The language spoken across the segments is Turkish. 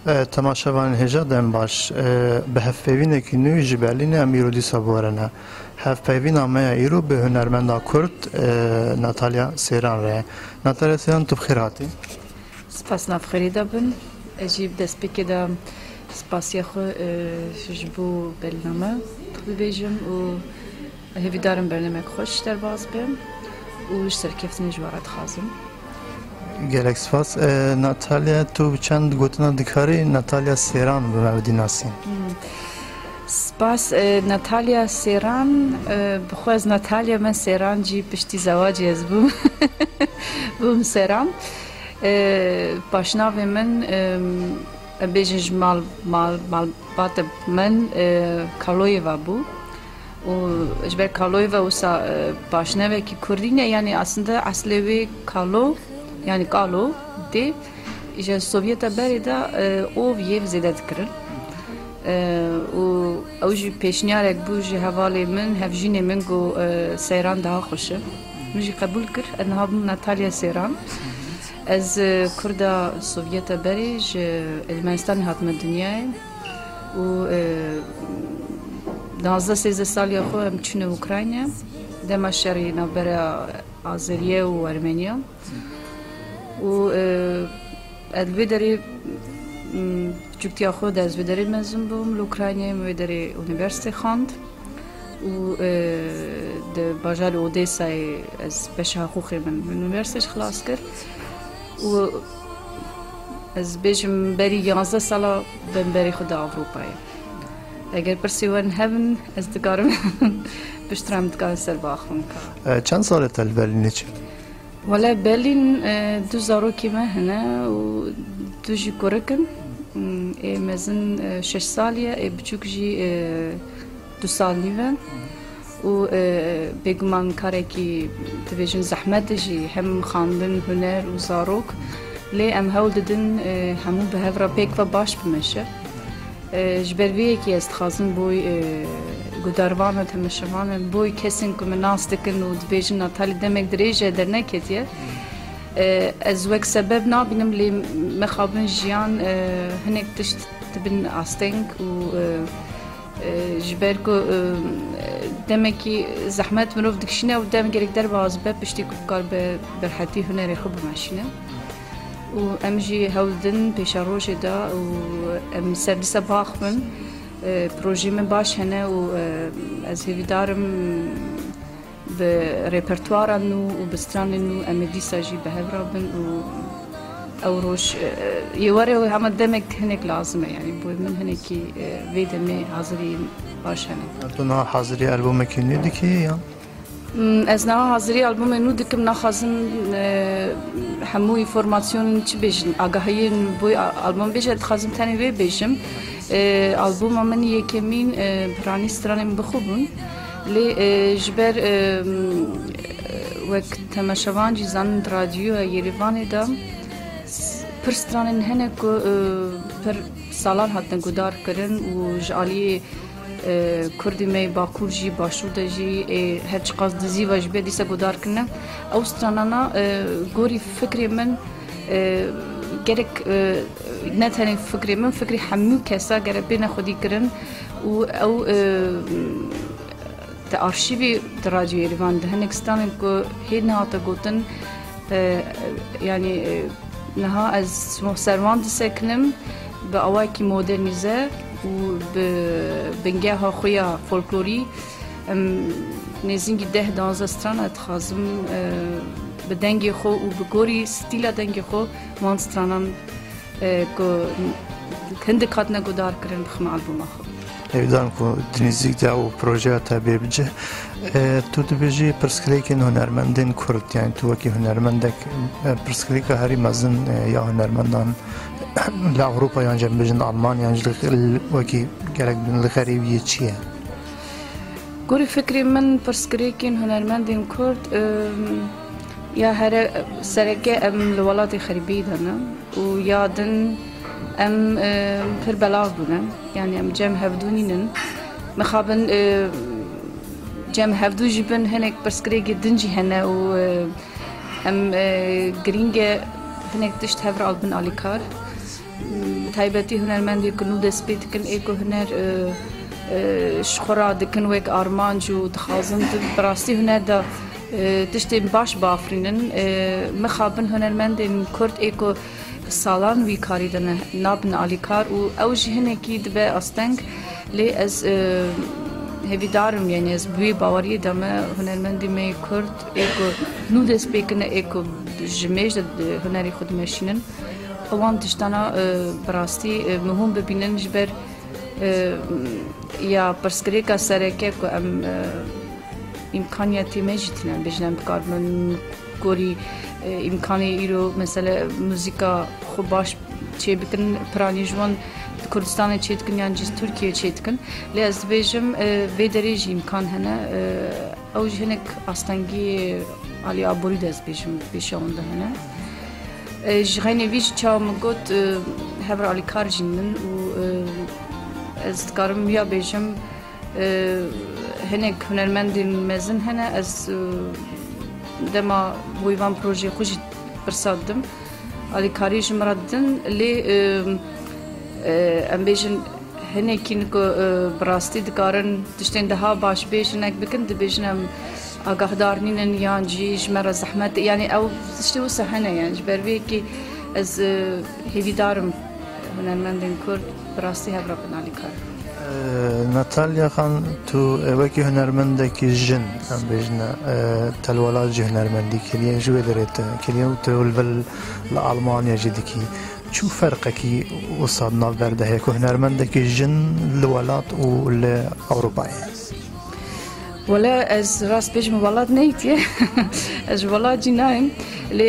تماشاوان هجا دم باش به هفپیوین کی نوی جبلی نه امیرودی سابورنه هفپیوین آمه ایرو به هنرمندا کرد ناتالیا سیران ره ناتالیا سیران تو بخیر هاتی سپاس نافخری دابن اجیب دست بکی دا سپاسی خو جبو بلنامه ببیجم و هفی دارم برنامه خوش در باز بیم و سرکفتنی جوارت خازم گلک سپاس ناتالیا تو چند گوتنا دکاری ناتالیا سیران به مودی ناسین سپاس ناتالیا سیران بخواز ناتالیا من سیران جی پشتی زواجی از بوم سیران پاشناوی من بیجنج مال بات من کالویوا بو و اجبر کالویوا وسا پاشناوی کی کردینه یعنی aslında aslevi کالو yani کالو دی ایجا سوویت بری دا او ویه زیادت کرد و اوجی پیشنیارک بوجی حوالی من هفجینی من گو سیران daha خوشه مجی قبول کرد انها بم ناتالیا سیران از کردا سوویت بری ج المانستان هاتم دنیای و 12-13 سالی خو هم چونه اوکراینه دما شری نبره آذریه و ارمنیا و الویدری جوکتیا خود از ویدری مزن بوم لوکراینه ویدری اونیورسیته خواند و د باجار اودیسای از بشه حقوقی من اونیورسیتش خلاص کرد و از بیشم بری 11 سالا بم بری خود اروپایی اگر پرسیون هفن از دکارم بشترم دکار سر باخم که چند سال تل برلینه چه؟ ولی برلین دو زاروکی من هنه و دو جی کرکن مزن 6 سالیه بچوک جی 2 سال نیوه و بگمان کاری که دویجن زحمت جی هم خواندن هنر و زاروک لی ام هول دادن همو به هفرا پیک و باش بمشه جبرویه که است خازن بوی گوداروان و تمشوان بوی کسین که من ناس دکن و دویجن ناتالی دمک دریجه در نکتیه از وک سبب نابینم لی مخابن جیان هنک تشت تبن آستنگ و جبر کو دمکی زحمت منوف دکشینه و دم گرگ در باز به پشتی کار به برحتی هنری خوب ماشینه و امجی هولدن پیش روش دا و ام سردیس باخ من پروژه من باش هنه و از هیدارم به رپرتوار نو و بستران نو ام دیسا جی به هفرا بن و او روش یواره و همه دمک هنک لازمه یعنی بوی من هنکی ویدمه حاضری باش هنه تو نه حاضری البوم کنی دیکی یا؟ از نه حاضری البوم نو دکم نخازم هموی فرماسیون چی بیشن آگاهی بوی البوم بیشت خازم تنی وی بیشم البوم من یکمین پرانی سترانم بخوبون لی جبر وقت تماشاوان جیزان رادیو یریوانی دام پرسترانن هنه کو پر سالان هاتن گودار کرن و جالی کردی می باکور جی باشوده جی هر چقدر دزی و جبه دیسه گودار کنه او سترانانا گوری فکری من گرک نه تنی فکری من فکری همو کسا گره بین خودی کرن و او تا آرشیوی رادیو ایران ده هنگستان کو هی نهاتا گوتن یعنی نها از سروان دسکنم به آواکی مدرنیزه و به بنگه ها خویا فولکلوری نزینگی 10-12 ستران اتخازم به دنگی خو و به گوری ستیل دنگی خو وان سترانم که هندک هاتنا گودار کرن بخم آلبوم خو ایدان کو دنیزیک دا و پروژه تابع بجه تو دبیجی پرسکلیکن هنرمندین کرد یعنی تو وکی هنرمندک پرسکلیک هری مزن یا هنرمندان لأوروبا یعنی جنب بجن آلمان یعنی وکی گرک بین لخریبیه چیه؟ گوری فکری من پرسکلیکن هنرمندین کرد یا هر سرکه ام لولات خریبی دانه و یادن ام پر بلاغ بودن یعنی ام جمع هفدونینن مخابن جمع هفدو جبن هنک پرسکریگی دنجی هنه و ام گرینگ هنک دشت هفر آلبن آلیکار تایبەتی هنەرمەندێک و دەست پێ دکن ئێک و هنەر شخۆرا دکن وەک ئارمانج و دخوازن بەڕاستی هونەردا tiştên baş bafirînin mixabin hunermendên Kurd êko salan wî karî dine nabin alîkar û ew jî hinekî dibe asteng lê ez hevîdarim yani ez bi wê baweriyê de me hunermendê me Kurd êko nû dest pê kine êko ji mêj de hunerê xwe dimeşînin wan tiştana bi rastî mihûm bibînin ji ber ya pirsgirêka sereke ku em imkaniyetê me jî tune bêjin em dikarbin gorî imkanê îro mesela muzîka xwe baş çê bikin piranî ji wan Kurdistanê çê dikin yan cî Tirkiye çê dikin lê ez dibêjim vê derê jî imkan hene ew jî hinek astengiyê alî aborî de ez bêjim pêşa wan de hene ji xênê vî ji çawa min got hev re alîkar jî min û ez dikarim ya bêjim hinek hunermendên mezin hene ez dema bu van projeyê xwe jî pirsa didim alîkarî ji min re didin lê em bêjin hinekîn ku bi rastî dikarin tiştên daha baş bêj hinek bikin dibêjin em agahdar nînin yan jî ji me re zehmet yani ew tiştê wisa hene yani ji ber vê yekê ez hêvîdarim hunermendên Kurd bi rastî hev re bin alîkar Natalya Xan tu wekî hunermendekî jin em bêjine telwala jî hunermendî kiriye ji wê derê te kiriye û tu li Almanya jî dikî çû ferqekî wisa navber de heye ku hunermendekî jin li welat û li Ewropayê Valla ez rast bêjim welat neytiye ez ji welat jî nayim lê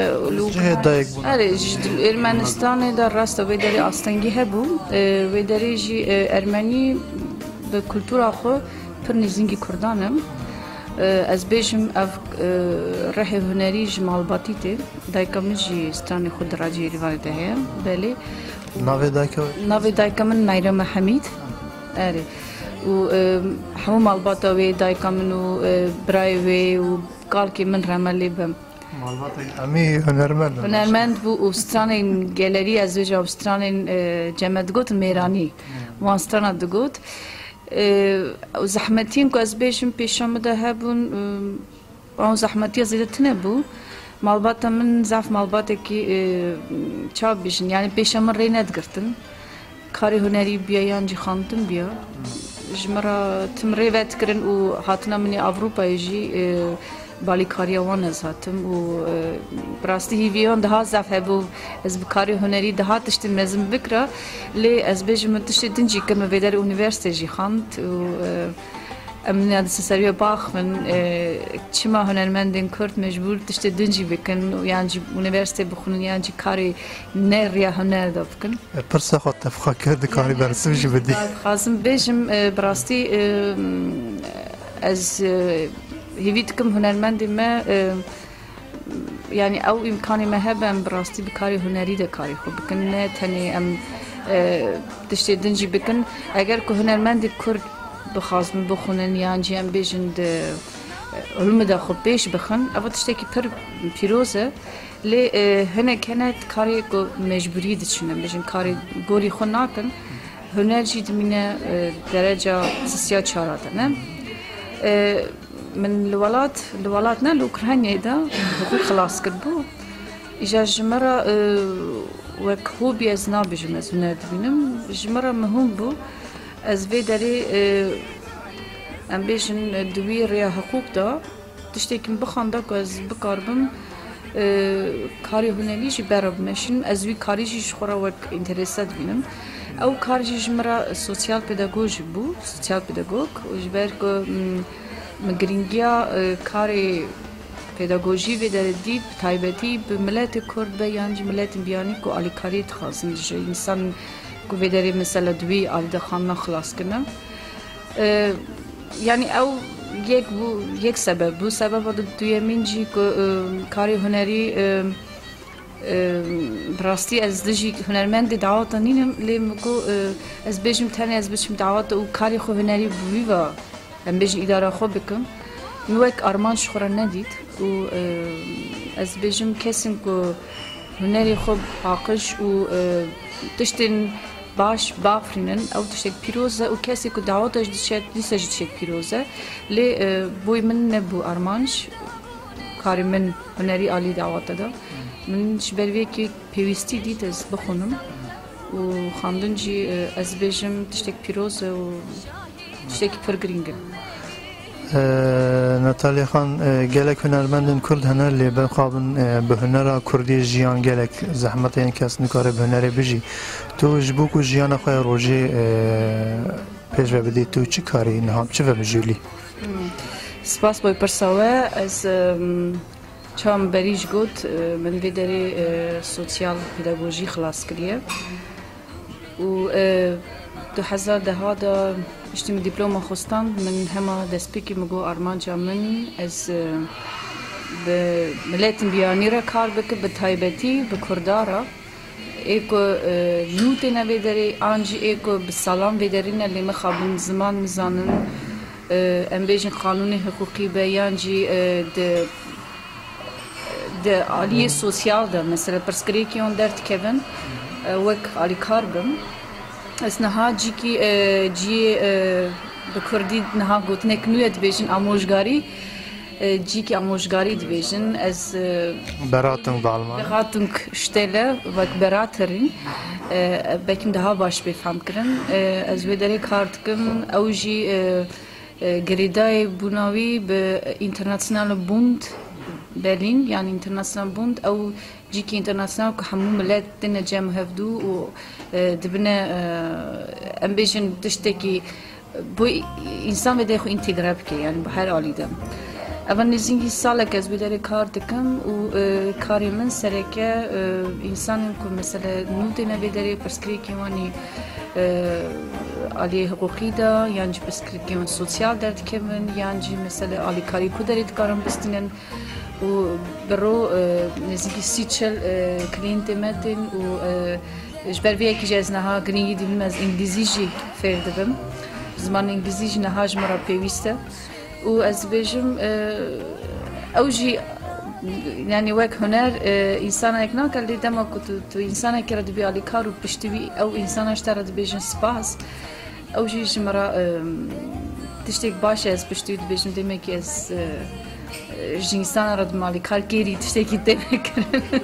ji Ermenistanê de rast wê derê astengî hebû wê derê jî Ermenî bi kultura xwe pir nêzîngî Kurdan im ez bêjim ev rehê hunerî ji malbatî tê dayika min jî stranê xwe di racî Êrîvanê de heye belê navê dayika min Nayrema Hemîd erê û hemû malbata wê dayika min û birayê wê û kalkê min remelê bim emî hunermend bû û stranên gelerî ez bêjim stranên ceme digotin mêranî wan strana digot zehmetiyên ku ez bêjim pêşa min de hebûn ew zehmetiya zêde tune bû malbata min zaf malbatekî çawa bêjin yani pêşa min rê nedigirtin karê hunerî biya yan jî xandin biya ji me re tim rê vedikirin û hatina min ê Avrupayê jî balîkariya wan ez hatim û bi rastî hîviyan daha zaf hebû ez bi karê hunerî daha tiştên mezin bikira lê ez bêjim min tiştê din jî kir min vê derê unîversîtê jî xand û em min seriya baxin çima hunermendên Kurd mecbûr tiştê din jî bikin yan jî unîversîtê bixwînin yan jî karê ne riya huner de bikin pirsa xwe te xwe kir dikarî bersiv jî bidî xwazim bêjim bi rastî ez hêvî dikim hunermendê me yani ew imkanê me hebe em bi rastî bi karê hunerî de karê xwe bikin ne tenê em tiştê din jî bikin eger ku hunermendê Kurd bixwazin bixwînin yan jî em bêjin di ilmê de xwe pêş bixin ev tiştekî pir pîroz e lê hinek hene karê ku mecbûrî diçin em bêjin karê gorî xwe nakin huner jî dimîne dereca sisiya çara de ne min li welat ne li Ukraynayê de xwe xilas kirbû îja ji me re wek hobî ez nabêjim ez huner dibînim ji me re mihûm bû ez vê derê em bêjin di wî rêya hiqûq da tiştekî min bixanda ku ez bikaribim karê hunerî jî bera bimeşînim ez wî karî jî ji xwe re wek înterese dibînim ew kar jî ji me re sosyal pedagog jî bû sosyal pedagog ji ber ku min giringiya karê pedagojî vê derê dît taybetî bi miletê Kurd be yan jî miletên biyanî ku alîkariyê dixwazin ji însan ku vê derê mesela di wî alîdexanan xilas kirin yani ew yek sebeb bû sebeba duyemîn jî ku karê hunerî bi rastî ez dijî hunermendê dawata nînim lê ku ez bêjim tenê ez biçim dawata û karê xwe hunerî bi wî ve em bêjin îdara xwe bikim min wek armanc xwe re nedît û ez bêjim kesên ku hunerê xwe paqij û تشتن باش بافرینن او تشتک پیروزه و کسی که دعوتش دیسه تشتک پیروزه لی بوی من نبو ارمانش کاری من هنری عالی دعوت ده من شبروی که پیوستی دید از بخونم و خواندن جی از بیشم تشتک پیروزه و تشتک پرگرینگه. ناتالیا خان گلک هنرمندن کرد هنر لی بخوابن به هنر کردی جیان گلک زحمت این کس نکاره به هنر بجی تو جبو کو جیان خواه روژه پیش و بدی تو چی کاری نهام چه و بجولی؟ سپاس بای پرساوه از چام بریج گوت من ویدری سوسیال پیداگوژی خلاص کریه و 2010 دا اشتیم دیپلوم خواستم من همه دسپیکی مگو آرمانجا من از به ملت بیانی را کار بکه به تایبتی به کردارا ایکو نوت نویدری آنجی ایکو به سلام ویدرین لی مخابن زمان مزانن ام بیشن قانون حقوقی بیانجی ده عالی سوسیال ده مثلا پرسکری که اون درد کبن وک عالی کار بم از نها جی کی جی به کردی نها گوتنک نوید بیشن آموزگاری جی کی آموزگاری دیویژن از براتون بالمان براتون شتله و براترین بکیم ده باش بفهم کرن از ویداری کارت کم او جی گریدای بناوی به اینترنشنال بوند برلین یعنی اینترنشنال بوند او جی کی اینترنشنال که همون ملت دنیا جمع هفدو و دبنا ام بیشن تشتکی بو انسان بده خو انتگراب که یعنی به هر حالی دم اول نزدیکی سال که از بیداری کار دکم و کاری من سره که انسان که مثلا نوتی نبیداری پرسکری که وانی عالی حقوقی دا یعنی پرسکری که وان سوسیال درد که من یعنی مثلا عالی کاری کدرید کارم بستینن و برو نزدیکی 30 کلینت متن و جبر وی کی جز نها گرینگی دیدم از انگلیسی فردم زمان انگلیسی نها جمرا پیوسته و از بیشم اوجی یعنی وقت هنر انسان یک نکرده دما که تو انسان کرده بیالی کارو پشتوی او انسان اشترده بیشن سپاس اوجی جمرا تشتیک باشه از پشتوی بیشم دیمه که از انسان را دمالی کار کری تشتیکی دیمه کرده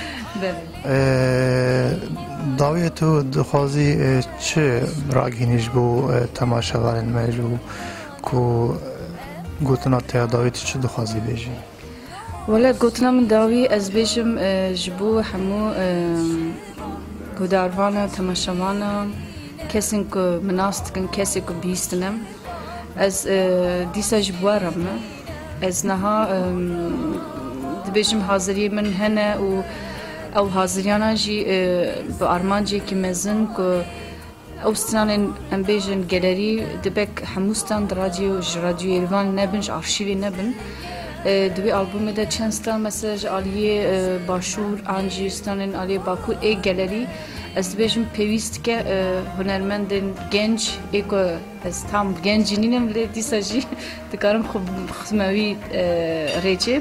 داوی تو دخوازی چه راگینیش بو تماشاوارن مجلو کو گوتنا تا داوی چه دخوازی بیجی؟ ولی گوتنا من داوی از بیجم جبو همو گوداروانا تماشاوانا کسی که مناست کن کسی که بیستنم از دیسا جبوارم از نها بیجم حاضری من هنه و او حاضریانا جی به آرمانجی که مزن که اوستان ام بیشن گالری دبک هموستان رادیو ایران نبنش آرشیوی نبن دوی آلبوم ده چند ستان مساج عالی باشور آنجیستان عالی باکور ای گالری از بیشم پیوست که هنرمندن گنج ایکو از تام گنجی نیم لی دیساجی دکارم خوب خدموی ریچه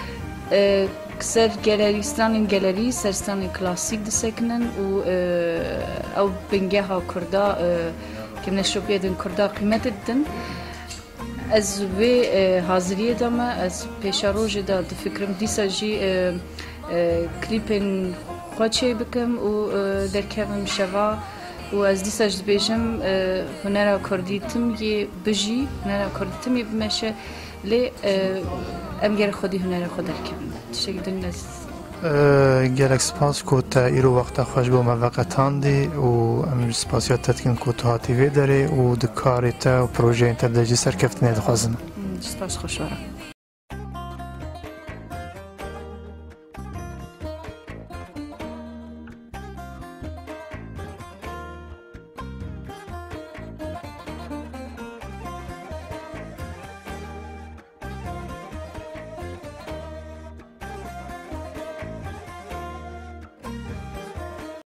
سر گالریستان گالری سرستان کلاسیک دسکنن و او بنگه ها کردا که نشوبیه دن کردا قیمت دن از وی حاضریه دام از پیشاروج دا فکرم دیسا جی کلیپن خواچه بکم و درکم شوا و از دیسا جد بیشم هنرا کردی تم یه بجی هنرا کردی تم یه بمشه لی امگر خودی هنر خود درکم تشکر ناز گرک سپاس کو تا ایرو وقت خوش بو موقتان دی و ام سپاسیات تتکن کو تو هاتی وی داره و دکاری تا و پروژه انتر درجی سرکفت ندخوازن سپاس خوش وارم